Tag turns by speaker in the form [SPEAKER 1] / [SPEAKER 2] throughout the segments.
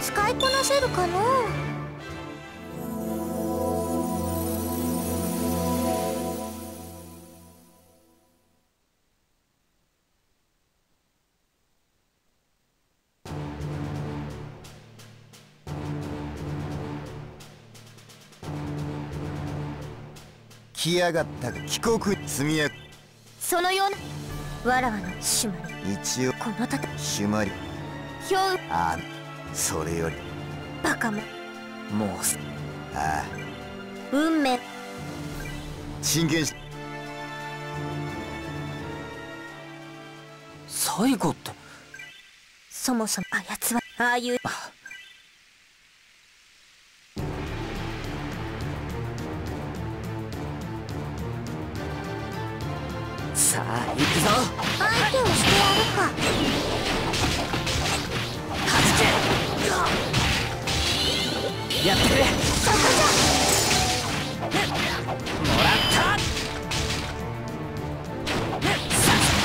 [SPEAKER 1] 使いこなせるかの。
[SPEAKER 2] 来やがったが帰国速や
[SPEAKER 1] そのようなわらわのシュマリ
[SPEAKER 2] 一応
[SPEAKER 1] このた
[SPEAKER 2] シュマリ
[SPEAKER 1] ひょう
[SPEAKER 2] ああそれより
[SPEAKER 1] バカも
[SPEAKER 2] もうああ
[SPEAKER 1] 運命
[SPEAKER 2] 真剣し
[SPEAKER 3] 最後って
[SPEAKER 1] そもそもあやつはああいう
[SPEAKER 3] さあ行くぞ。
[SPEAKER 1] 相手をしてやるか。
[SPEAKER 3] はじけやってくれ。
[SPEAKER 1] そこじゃ
[SPEAKER 3] もらったさすが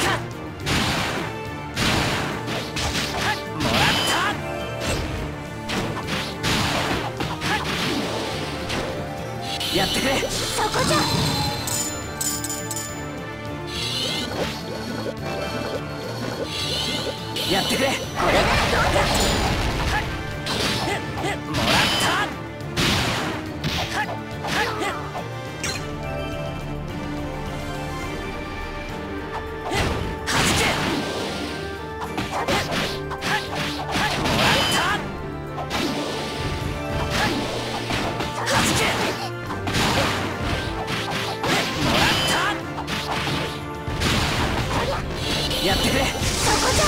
[SPEAKER 3] もらったやってくれ。
[SPEAKER 1] そこじゃ
[SPEAKER 3] やってくれ。これならどうだ。もらったはじけもらったはじけもらったやってくれ。
[SPEAKER 1] そこじゃ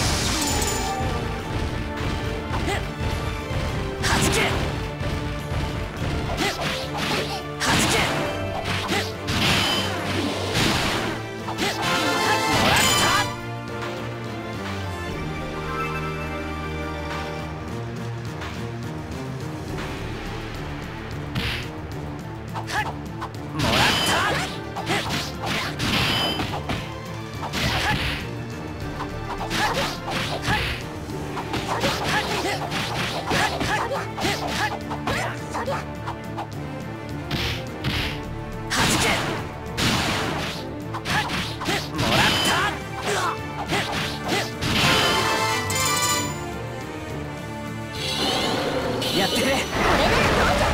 [SPEAKER 3] やってくれ。これならどうだ。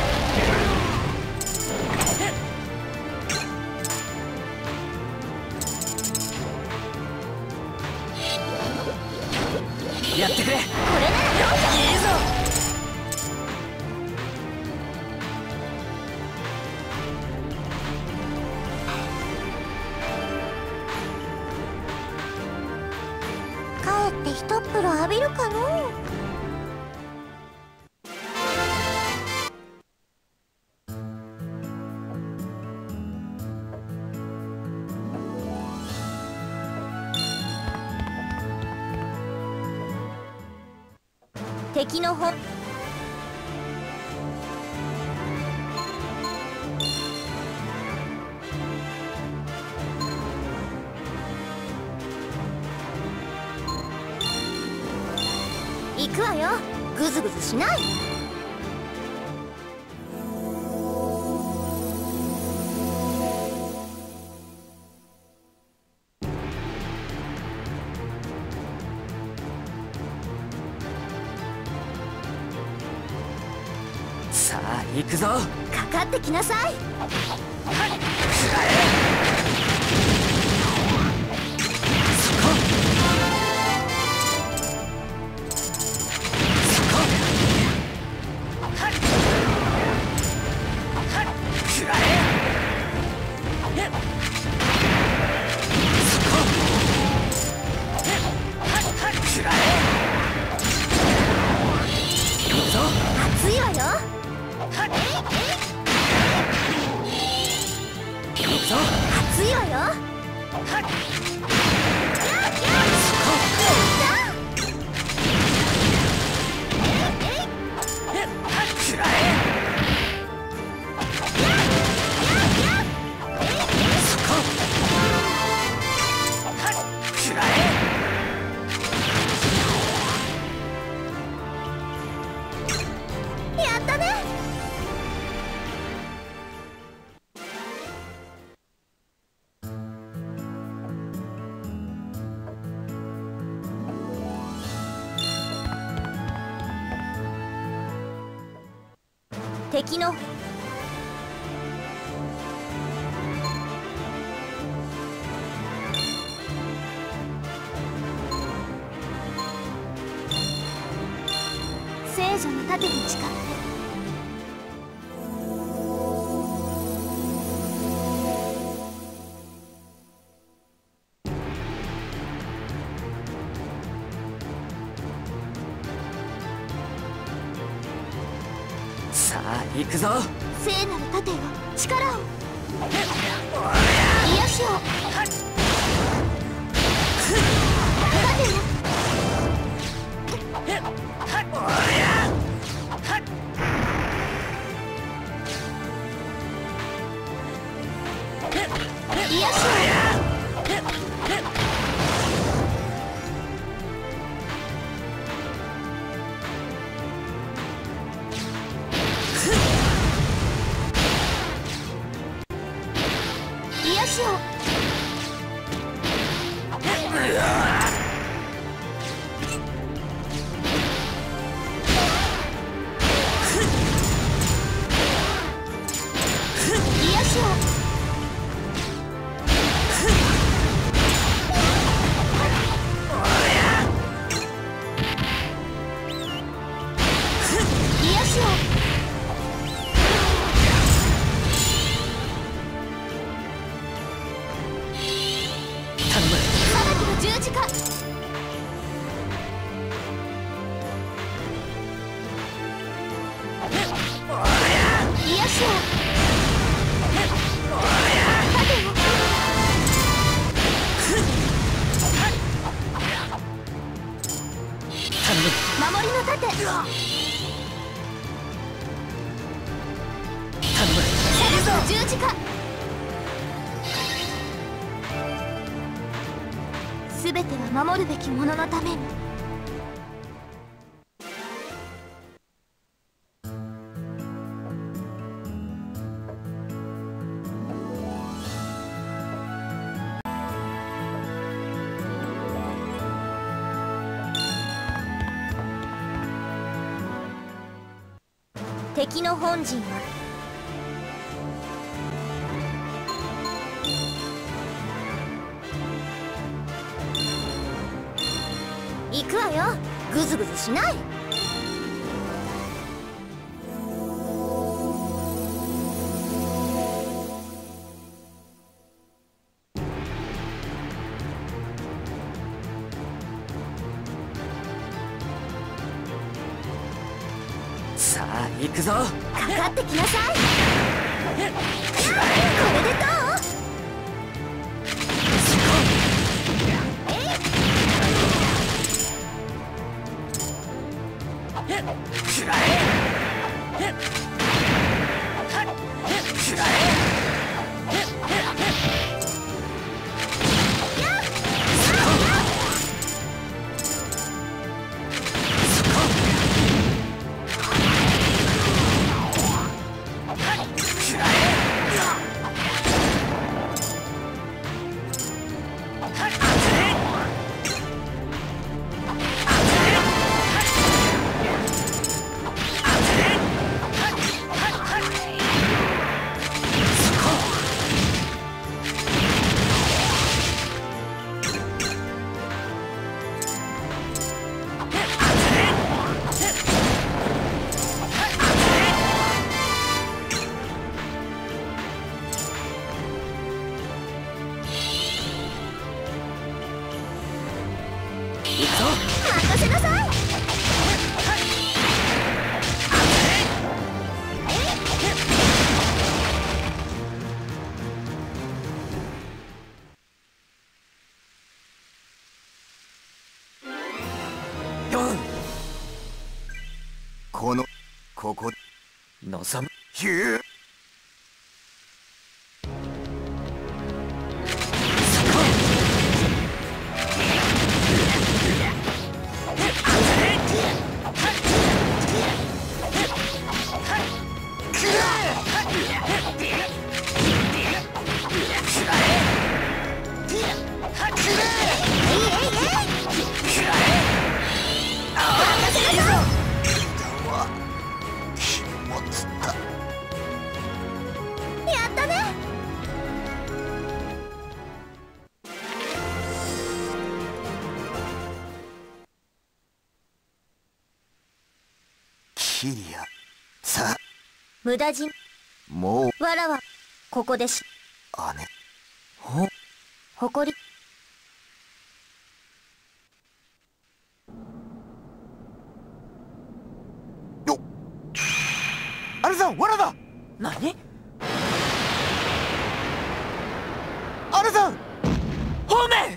[SPEAKER 3] やってくれ。これならどうだ。いいぞ。
[SPEAKER 1] 帰って一っ風呂浴びるかの。敵の方行くわよ。グズグズしない。
[SPEAKER 3] さあ行くぞ。
[SPEAKER 1] かかってきなさい。熱いわよ。熱いわよ。 敵の聖女の盾に誓って。
[SPEAKER 3] さあ行くぞ。
[SPEAKER 1] 聖なる盾よ、力を、癒しを、盾よ、癒しを、癒しを、癒しを、十字架。癒しを、盾を、守りの盾。セレスの十字架。すべては守るべきもののために。敵の本陣は行くわよ。グズグズしない。
[SPEAKER 3] さあ行くぞ。
[SPEAKER 1] かかってきなさい。これでどう？任せなさい。
[SPEAKER 2] ここ
[SPEAKER 3] 望む。
[SPEAKER 2] ヒュー気持ちだ。 キリア。さあ
[SPEAKER 1] 無駄死に。
[SPEAKER 2] もう
[SPEAKER 1] わらはここでし。
[SPEAKER 2] 姉。
[SPEAKER 1] 誇り。
[SPEAKER 2] よっ、姉さん、罠だ。
[SPEAKER 3] 何？
[SPEAKER 2] 姉さん、
[SPEAKER 3] 方面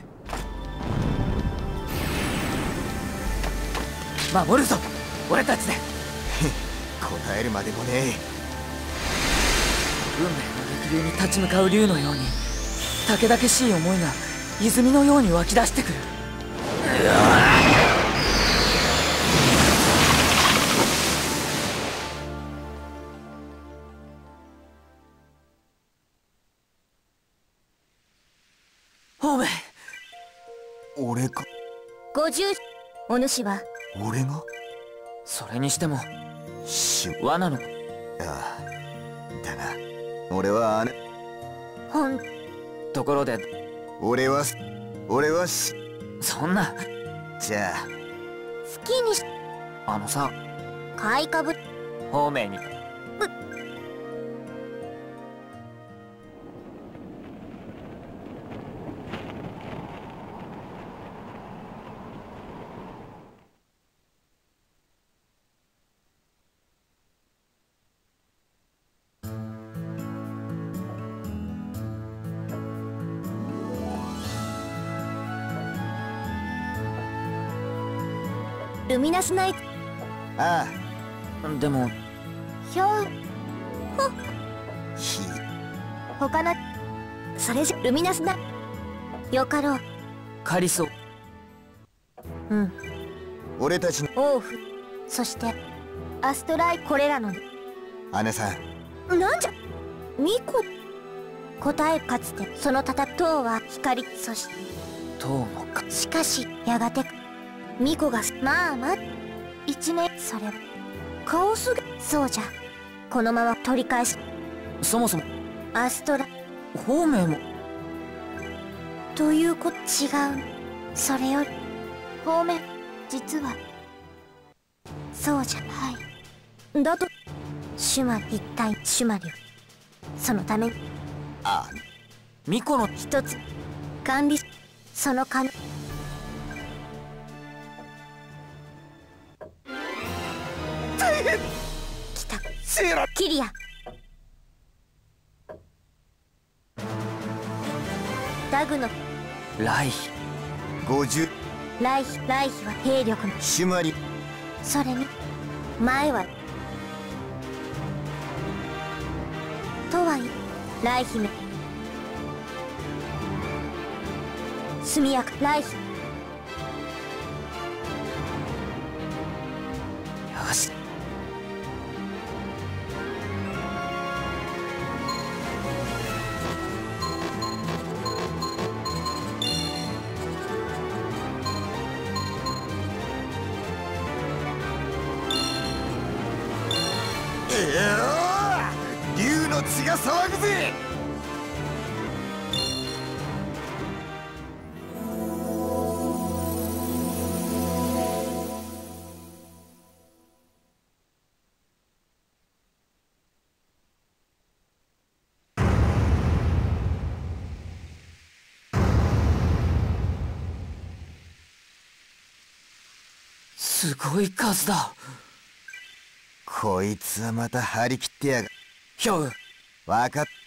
[SPEAKER 3] 守るぞ俺たちで。
[SPEAKER 2] 答えるまでもねえ。
[SPEAKER 3] 運命の激流に立ち向かう竜のようにたけだけしい思いが泉のように湧き出してくる。方面。
[SPEAKER 2] 俺か。
[SPEAKER 1] 50。お主は
[SPEAKER 2] 俺が
[SPEAKER 3] それにしても罠の。
[SPEAKER 2] ああ、だが俺は姉。
[SPEAKER 1] ほん。
[SPEAKER 3] ところで
[SPEAKER 2] 俺は
[SPEAKER 3] そんな。
[SPEAKER 2] じゃあ
[SPEAKER 1] 好きにし。
[SPEAKER 3] あのさ、
[SPEAKER 1] 買いかぶ。
[SPEAKER 3] 方面に
[SPEAKER 1] ルミナスナイト。
[SPEAKER 2] あ
[SPEAKER 3] でも
[SPEAKER 1] ひょう。
[SPEAKER 2] あ、
[SPEAKER 1] 他の。それじゃルミナスナ。よかろう。
[SPEAKER 3] カリソ。
[SPEAKER 2] 俺たちの
[SPEAKER 1] オーフ。そしてアストライ。これらの
[SPEAKER 2] 姉さん。
[SPEAKER 1] なんじゃミコ。答え。かつてその戦うは光。そして
[SPEAKER 3] どうもか。
[SPEAKER 1] しかしやがてミコがまあ一年。それはカオスが。そうじゃ。このまま取り返し。
[SPEAKER 3] そもそも
[SPEAKER 1] アストラ
[SPEAKER 3] 方面も
[SPEAKER 1] という違う。それより方面実はそうじゃ。はいだと。シュマリ。一体シュマリはそのために
[SPEAKER 2] あ
[SPEAKER 3] ミコの
[SPEAKER 1] 一つ管理。その金。来た。キリア。ダグの
[SPEAKER 3] ライヒ。
[SPEAKER 2] 50。
[SPEAKER 1] ライヒは兵力の。
[SPEAKER 2] シュマリ。
[SPEAKER 1] それに前はとはいえライ姫。速やかライヒ。
[SPEAKER 3] よし。
[SPEAKER 2] 竜の血が騒ぐぜ。
[SPEAKER 3] すごい数だ。
[SPEAKER 2] こいつはまた張り切ってやがる。
[SPEAKER 3] ヒョウ。
[SPEAKER 2] わかった。